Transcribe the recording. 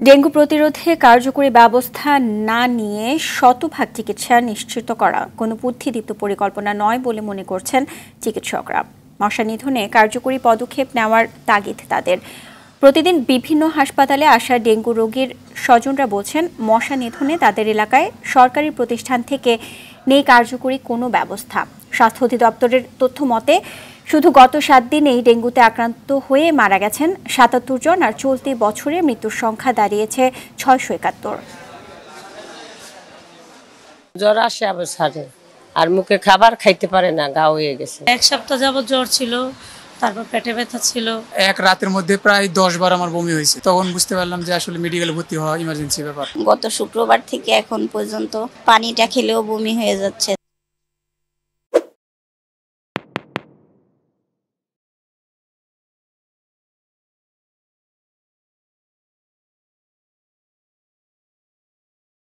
Dengue প্রতিরোধে কার্যকরী ব্যবস্থা না নিয়ে শতভাগ চিকিৎসা নিশ্চিত করা কোনো বুদ্ধিদীপ্ত পরিকল্পনা নয় বলে মনে করছেন চিকিৎসকরা। মশা নিধনে কার্যকরী পদক্ষেপ নেওয়ার তাগিদ তাদের। প্রতিদিন বিভিন্ন হাসপাতালে আসা ডেঙ্গু রোগীর স্বজনরা বলছেন, মশা নিধনে তাদের এলাকায় সরকারি প্রতিষ্ঠান থেকে নেই কার্যকরী কোনো ব্যবস্থা। স্বাস্থ্য অধিদপ্তরের তথ্য মতে শুধু গত 7 দিনেই ডেঙ্গুতে আক্রান্ত হয়ে মারা গেছেন 77 জন, আর চলতি বছরে মৃত্যুর সংখ্যা দাঁড়িয়েছে 671। জ্বর আসে আবার ছাড়ে, আর মুখে খাবার খাইতে পারে না, গা হয়ে গেছে। 1 সপ্তাহ যাবত জ্বর ছিল, তারপর পেটে ব্যথা ছিল। এক রাতের মধ্যে প্রায় 10 বার আমার বমি হয়েছে। তখন বুঝতে পারলাম যে আসলে মেডিকেলে ভর্তি হওয়া ইমার্জেন্সি ব্যাপার। গত শুক্রবার থেকে এখন পর্যন্ত পানিটা খেলেও বমি হয়ে যাচ্ছে।